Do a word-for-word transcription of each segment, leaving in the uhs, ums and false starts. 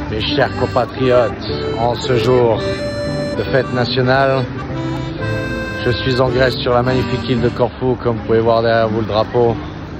Mes chers compatriotes, en ce jour de fête nationale, je suis en Grèce sur la magnifique île de Corfou, comme vous pouvez voir derrière vous le drapeau.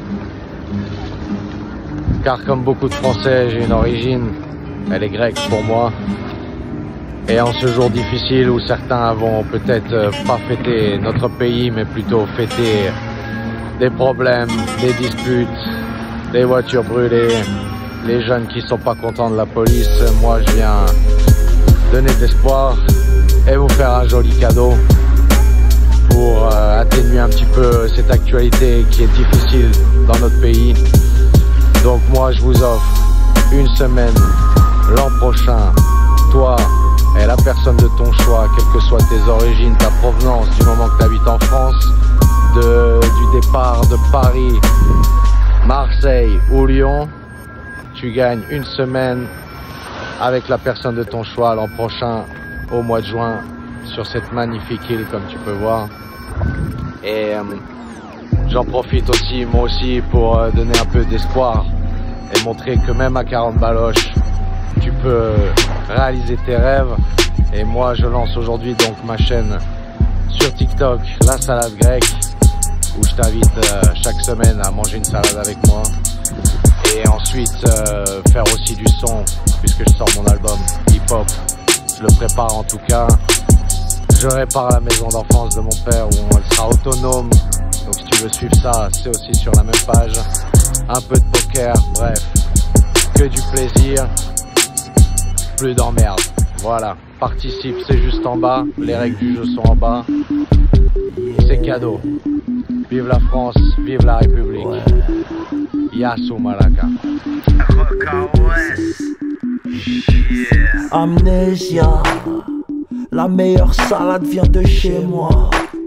Car comme beaucoup de Français, j'ai une origine, elle est grecque pour moi. Et en ce jour difficile où certains vont peut-être pas fêter notre pays, mais plutôt fêter des problèmes, des disputes, des voitures brûlées, les jeunes qui sont pas contents de la police, moi je viens donner de l'espoir et vous faire un joli cadeau pour euh, atténuer un petit peu cette actualité qui est difficile dans notre pays. Donc moi je vous offre une semaine l'an prochain, toi et la personne de ton choix, quelles que soient tes origines, ta provenance, du moment que tu habites en France, de, du départ de Paris, Marseille ou Lyon, tu gagnes une semaine avec la personne de ton choix l'an prochain au mois de juin sur cette magnifique île comme tu peux voir. Et euh, j'en profite aussi moi aussi pour euh, donner un peu d'espoir et montrer que même à quarante baloches tu peux réaliser tes rêves. Et moi je lance aujourd'hui donc ma chaîne sur TikTok, la salade grecque, où je t'invite euh, chaque semaine à manger une salade avec moi. Et ensuite euh, faire aussi du son, puisque je sors mon album hip-hop, je le prépare en tout cas. Je répare la maison d'enfance de mon père où elle sera autonome. Donc si tu veux suivre ça, c'est aussi sur la même page. Un peu de poker, bref, que du plaisir, plus d'emmerde. Voilà, participe, c'est juste en bas, les règles du jeu sont en bas. C'est cadeau. Vive la France, vive la République. Ouais. Yasu Malaka. Amnésia, la meilleure salade vient de chez moi.